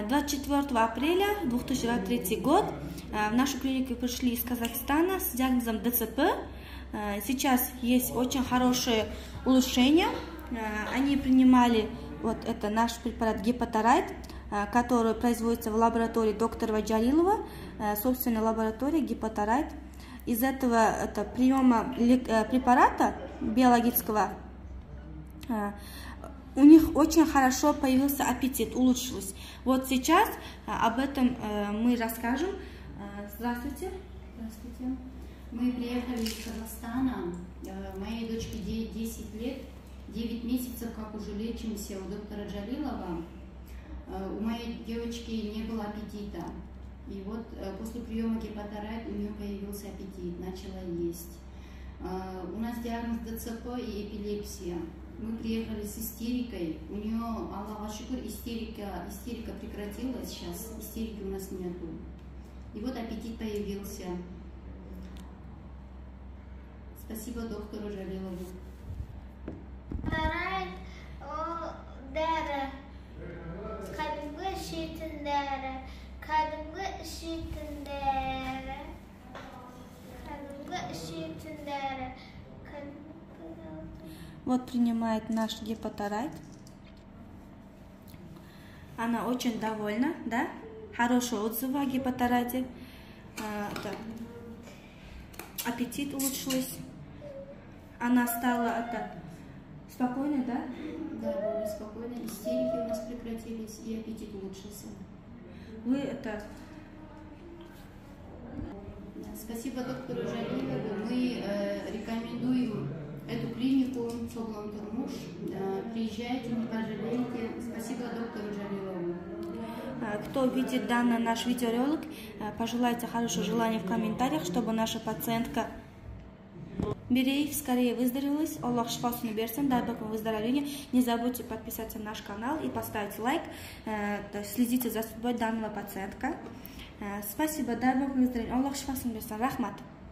24 апреля 2023 год в нашу клинику пришли из Казахстана с диагнозом ДЦП. Сейчас есть очень хорошее улучшение. Они принимали вот это наш препарат Гепатарайт, который производится в лаборатории доктора Джалилова, собственной лаборатории Гепатарайт. Из этого приема препарата биологического у них очень хорошо появился аппетит, улучшилось. Вот сейчас об этом мы расскажем. Здравствуйте. Здравствуйте. Мы приехали из Казахстана. Моей дочке 10 лет, 9 месяцев, как уже лечимся у доктора Джалилова. У моей девочки не было аппетита. И вот после приема Гепатарайт у нее появился аппетит, начала есть. У нас диагноз ДЦП и эпилепсия. Мы приехали с истерикой. У нее, Аллаху шукур, истерика прекратилась сейчас. Истерики у нас нету. И вот аппетит появился. Спасибо доктору Джалилову. Вот принимает наш Гепатарайт. Она очень довольна, да? Хорошие отзывы о Гепатарайте. Аппетит улучшилась. Она стала спокойной, да? Да, более спокойно. Истерики у нас прекратились и аппетит улучшился. Вы Спасибо доктору Джалилову. Мы рекомендуем эту клинику Соглан Турмуш. Приезжайте, не пожалеете. Спасибо доктору Джалилову. Кто видит данный наш видеоролик, пожелайте хорошее желание в комментариях, чтобы наша пациентка Береев скорее выздоровелась. Аллах шифасын берсин, дай Бог выздоровления. Не забудьте подписаться на наш канал и поставить лайк. Следите за судьбой данного пациентка. Спасибо, дай Бог выздоровления. Аллах шифасын берсин. Рахмат.